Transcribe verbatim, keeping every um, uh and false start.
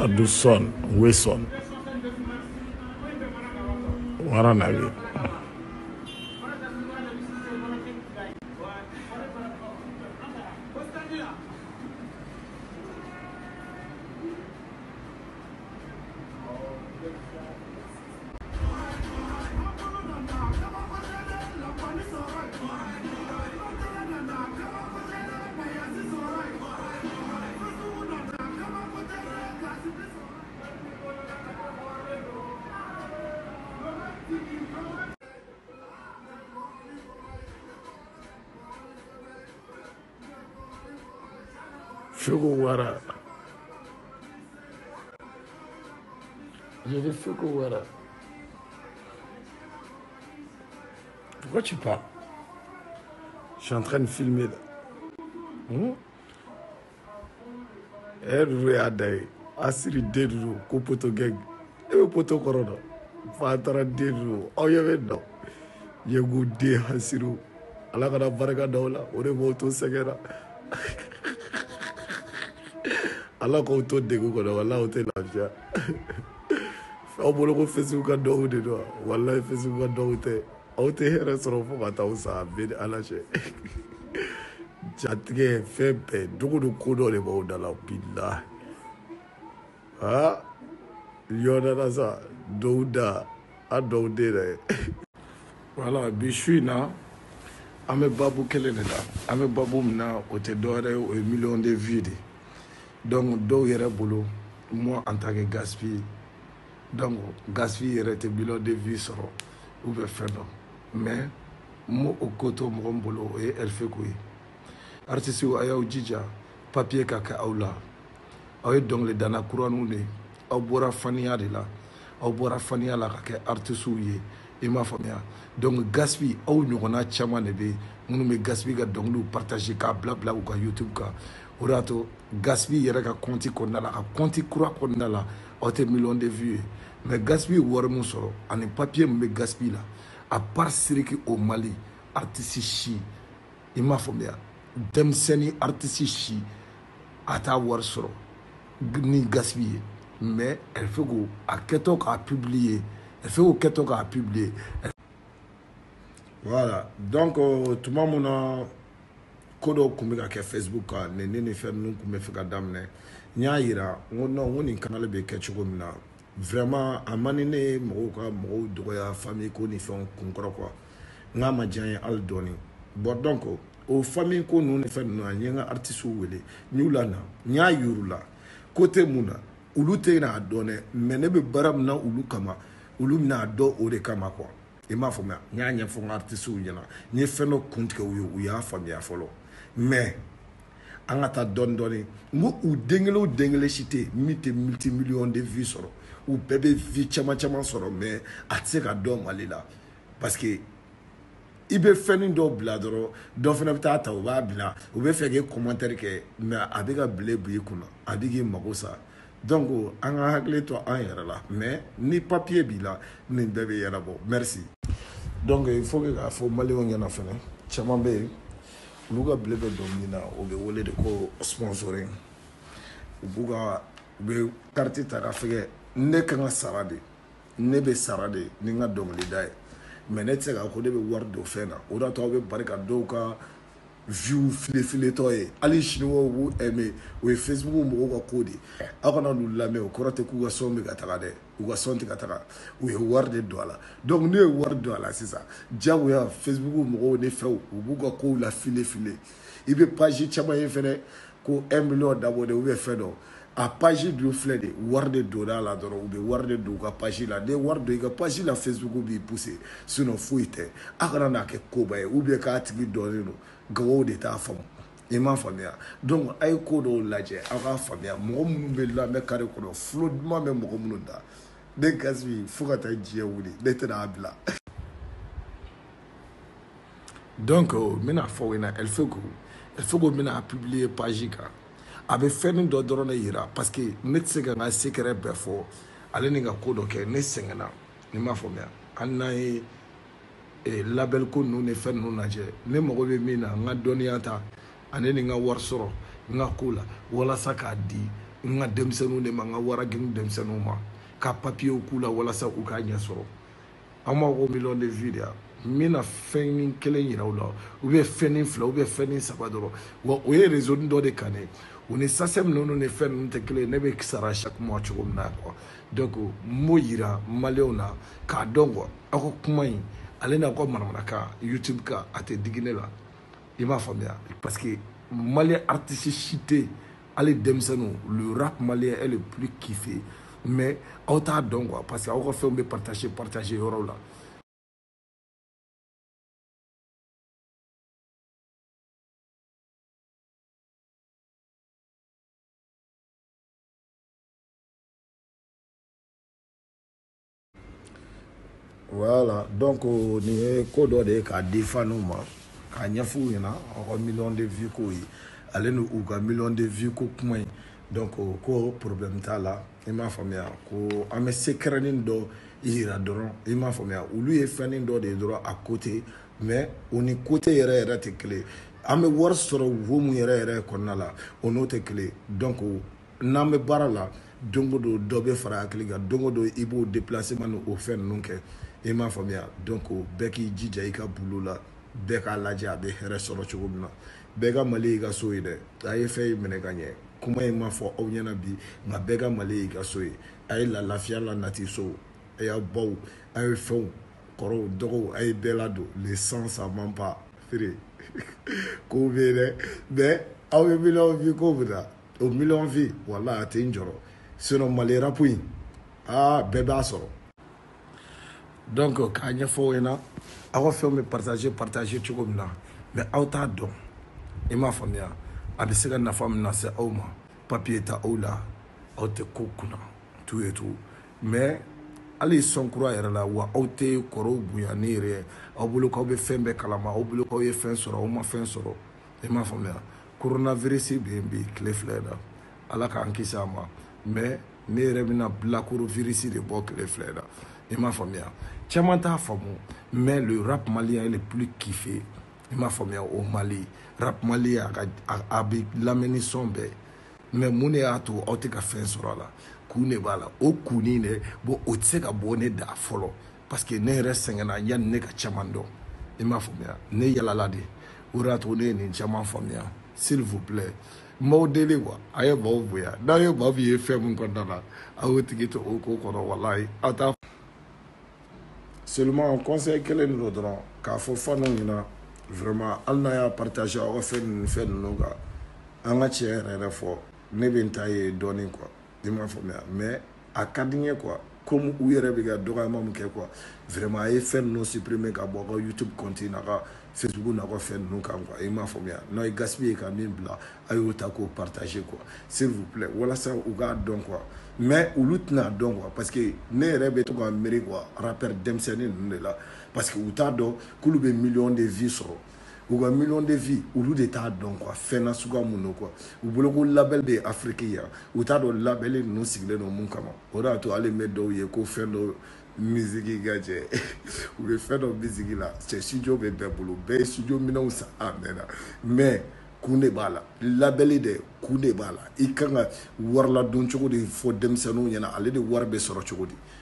Aduson, Wilson. Waranagi. Fukuwara. J'ai dit Fukuwara. Pourquoi tu parles? Je suis en train de filmer là. Hmm? Erwe adai. Asiri deru. Kopoto geng. Ewe poto korona. Fatara deru. Oh yeve no. Yegu de hasiru. Alakana baraka daula. Ore moto segera. Allah ko to degu ko da wallahi te lafiya fa bolo ko Facebook ka do de do wallahi Facebook ka do te o te here soro fo ka ta usa be ala she jatge fepe dugu du ko do le bo da la billah ha yona na sa do da a do de re voilà bishui na ame babu kele ne da ame babu na o te do re o million de vues. Donc, do yere bolo, moi en tant que gaspille, donc gaspille yere te bilan de vie soro, ou be faire non. Mais moi au côté mon bolo et elle fait quoi? Artiste ou aya ou djija, papier kaka aula. Aye donc le dana courant ou ne, au bora fania de là, au bora fania la kaka artiste ou ye, et ma famille. Donc gaspille ou nous on a chama nebe, nous me gaspille ga donc nous partager ka blabla ou ka YouTube ka. Orato gaspille yɛrɛ ka compte kɔnɔna la a compte kura kɔnɔna la aw tɛ million de vues ye mais gaspille wari mun sɔrɔ ani papier mun bɛ gaspille la à part siriki au Mali artiste si i m'a faamuya denmisɛnnin artiste si a t'a wari sɔrɔ ni gaspille ye mais elle fait ko a kɛtɔ k'a publier elle fait ko kɛtɔ k'a publier voilà donc tuma mun na kodo kumbe ka ke Facebook ka ne ne ne fer nun kumbe fe ka damne nya yira ngono ngoni kanale be ke chugo mina vraiment amani ne mo ka mo do ya famille ko ni fon kunkoro quoi nga ma jan al doni bon donc o famille ko nun fe no nya artiste wele nyula na nya yurula côté muna ulu te na donne mais ne be baram na ulu kama ulu na do o de kama quoi e ma fo ma nya nya fo artiste wu yana ni fe no kuntke wu ya famille afolo mais an ka taa dɔɔni dɔɔni n ko u den kelen o den kelen si tɛ min tɛ multimillion de vues sɔrɔ u bɛɛ bɛ vues caman caman sɔrɔ mais a tɛ se ka dɔn Mali la parce que i bɛ fɛnnin dɔw bila dɔrɔn dɔ fana bɛ taa ta u b'a bila u bɛ fɛ k'e commentaire kɛ mais a bɛ ka bila bu i kunna a bɛ k'i mago sa donc an ka hakili to an yɛrɛ la mais ni papier b'i la nin bɛɛ bɛ ɲɛnabɔ merci. Donc il faut que k'a fɔ maliyɛnw ɲɛna fɛnɛ caman bɛ yen. Luga blebe domina obe wole de ko sponsoring ubuga ube carte ta ka fege ne kan sarade ne be sarade ni nga dongli dai mais ne tsega ko de be war do fena o da to be barika do ka view file file to e ali chinois wu eme we Facebook mo ko kodi akona lu lame o korate ku ga sombe ga tagade u ga sonti ga taga we war de dola donc ne war dola c'est ça jawu ya Facebook mo ne few u ga ko la file file ibe page chama e fene ko un million d'abonnés ou be fedo a page du flede war de dola la doro ou be war de do ga page la de war de ga page la Facebook bi pousser sinon fuite akana na ke ko ba ou be ka tigi donino gawo de ta fam e ma famia donc ay ko do laje aka famia mo mun be la me kare ko flo ma me mo mun da de gasbi fuka ta jiya wuli de ta abla donc mina fowina elle fait ko elle fait ko mina publier page ka abe fenn do dorona yira parce que net se ga secret be fo ale ni ga ko do ke ne sengena ni ma famia anay e label ko nu ne fenn nu naje ne mogo be mina nga doniya ta ane ni nga war soro nga kula wala saka di n ka denmisɛnninw de ma n ka wara gɛn denmisɛnninw ma ka papiyew k'u la walasa u k'a ɲɛ sɔrɔ an b'a ko million de vues de yan n bɛna fɛn ni kelen yira u la u bɛ fɛn ni fila u bɛ fɛn ni saba dɔrɔn wa o ye réseau dɔ de kan ne u ni sasɛm ninnu ni fɛn ninnu tɛ kelen ne bɛ sara chaque mois cogo min na quoi donc n b'o yira maliyɛnw na k'a dɔn quoi aw ka kuma in ale n'a ka manamanakan YouTube kan a tɛ digi ne la i m'a faamuya parce que malien artiste si tɛ ale denmisɛnninw le rap malien est le plus kiffé mais aw t'a dɔn quoi parce que aw ka fɛnw bɛ partager partager yɔrɔw la. Voilà, donc nin ye ko dɔ de ye k'a di faniw ma k'a ɲɛfɔ u ɲɛna aw ka million de vues ko ye ale ni u ka million de vues ko kuma in donc ko problème t'a la i m'a faamuya ko an bɛ sekɛrɛnin dɔ yira dɔrɔn i m'a faamuya olu ye fɛnnin dɔ de ye dɔrɔn à côté mais o ni côté yɛrɛ yɛrɛ tɛ kelen an bɛ wari sɔrɔ wo mun yɛrɛ yɛrɛ kɔnɔna la o n'o tɛ kelen donc n'an bɛ baara la don o don dɔ bɛ fara hakili kan don o don i b'o déplacement ni o fɛn ninnu kɛ i m'a faamuya donc bɛɛ k'i jija i ka boulot la bɛɛ k'a lajɛ a bɛ hɛrɛ sɔrɔ cogo min na bɛɛ ka Mali y'i ka so ye dɛ a ye fɛn in minɛ ka ɲɛ kuma in ma fɔ aw ɲɛna bi nka bɛɛ ka Mali y'i ka so ye a ye la lafiya la nati so a y'aw baw a ye fɛnw kɔrɔw dɔgɔw a ye bɛɛ ladon le sang ça ment pas feere ko bɛ yen dɛ mais aw ye million vues ko min na o million vues wala a tɛ n jɔrɔ sinon Mali rap in aa bɛɛ b'a sɔrɔ. Donc k'a ɲɛfɔ ɲɛna aw ka fɛnw bɛ partager partager cogo min na mais aw t'a dɔn i m'a faamuya a bɛ se ka nafa min lase aw ma papier ta aw la aw tɛ ko kunna tout et tout mais hali sɔnkura yɛrɛ la wa aw tɛ kɔrɔw bonya ni yɛrɛ ye aw bolo k'aw bɛ fɛn bɛɛ kalama aw bolo k'aw ye fɛn sɔrɔ aw ma fɛn sɔrɔ i m'a faamuya coronavirus bɛ yen bi tile fila in na ala k'an kisi a ma mais ne yɛrɛ bɛna bilakoro virus de bɔ tile fila in na i m'a faamuya caman t'a faamu mais le rap malien est le plus kiffé i m'a faamuya au Mali rap malien a ka a bɛ lamɛn ni sɔn bɛɛ mais mun de y'a to aw tɛ ka fɛn sɔrɔ a la kun de b'a la o kunnin dɛ bon o tɛ se ka bɔ ne da fɔlɔ parce que ne yɛrɛ sɛgɛnna yanni ne ka caman dɔn i m'a faamuya ne yalala de o de y'a to ne ye nin caman faamuya s'il vous plaît m'aw deli quoi a ye maaw bonya n'a ye maa min ye fɛn min kɔnɔna na a y'o tigi to o ko kɔnɔ walayi aw t'a seulement conseil kelen de don dɔrɔn k'a fɔ faniw ɲɛna vraiment hali n'a y'a partager aw ka fɛn ninnu fɛn ninnu kan an ka tiɲɛ yɛrɛ yɛrɛ fɔ ne bɛ n ta ye dɔɔnin quoi i m'a faamuya mais a ka di n ye quoi comme u yɛrɛ bɛ ka dɔgɔyama min kɛ quoi vraiment a ye fɛn ninnu supprimer ka bɔ aw ka YouTube compte n'a ka Facebook n'a ka fɛn ninnu kan quoi i m'a faamuya n'aw ye gaspiller ka min bila a y'o ta k'o partager quoi s'il vous plaît walasa u k'a dɔn quoi mais olu tɛna dɔn quoi parce que ne yɛrɛ bɛ to ka miiri quoi rappeur denmisɛnnin ninnu de la parce que u t'a dɔn k'olu bɛ million de vues sɔrɔ u ka million de vues olu de t'a dɔn quoi fɛn na suguya mun don quoi u bolo ko label bɛ Afrique yan u t'a dɔn label ninnu sigilen don mun kama o de y'a to hali n bɛ dɔw ye ko fɛn dɔ musique ka jɛ u bɛ fɛn dɔ musique la cɛ studio bɛ bɛɛ bolo bɛɛ ye studio minɛnw san a mɛnna mais kun de b'a la labɛli de kun de b'a la i kan ka wari ladon cogo de fɔ denmisɛnninw ɲɛna ale de wari bɛ sɔrɔ cogo di